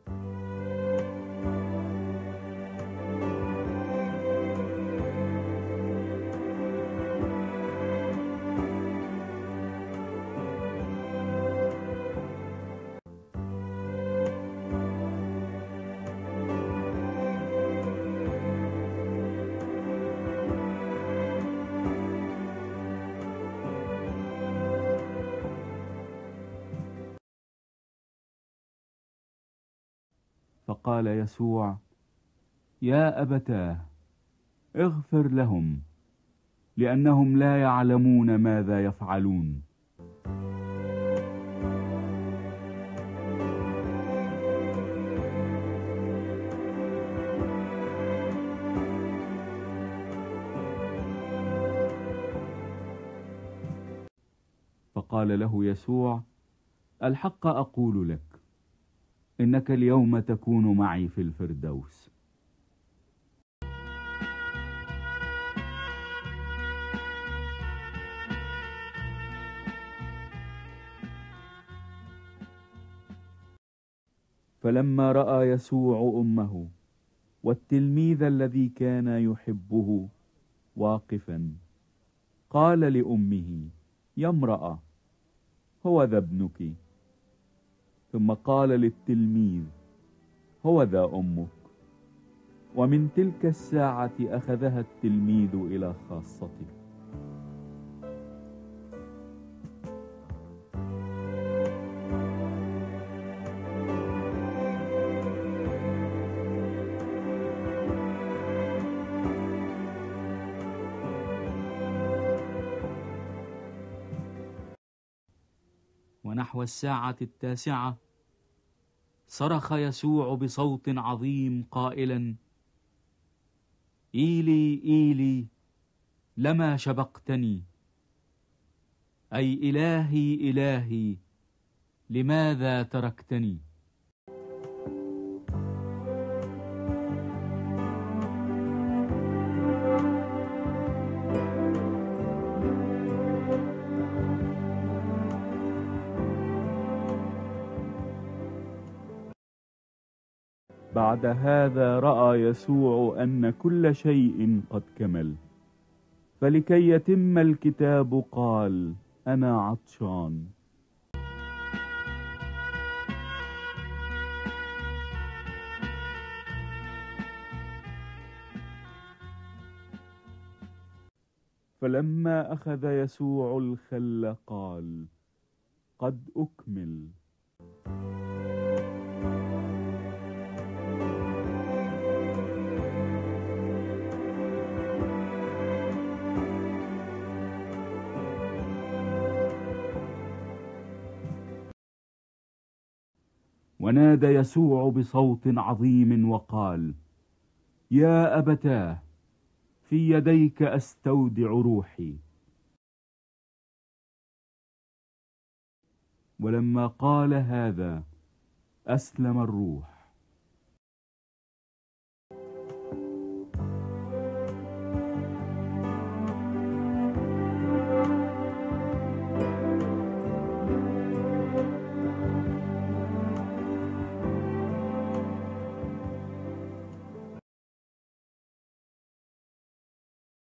فقال يسوع: يا أبتاه، اغفر لهم، لأنهم لا يعلمون ماذا يفعلون. فقال له يسوع: الحق أقول لك، إنك اليوم تكون معي في الفردوس. فلما رأى يسوع أمه والتلميذ الذي كان يحبه واقفا، قال لأمه: يا امرأة، هو ذا ابنك. ثم قال للتلميذ: هو ذا أمك. ومن تلك الساعة أخذها التلميذ إلى خاصته. ونحو الساعة 9 صرخ يسوع بصوت عظيم قائلا: إيلي إيلي لما شبقتني، أي إلهي إلهي لماذا تركتني. بعد هذا رأى يسوع أن كل شيء قد كمل، فلكي يتم الكتاب قال: أنا عطشان. فلما أخذ يسوع الخل قال: قد أكمل. ونادى يسوع بصوت عظيم وقال: يا أبتاه، في يديك أستودع روحي. ولما قال هذا أسلم الروح.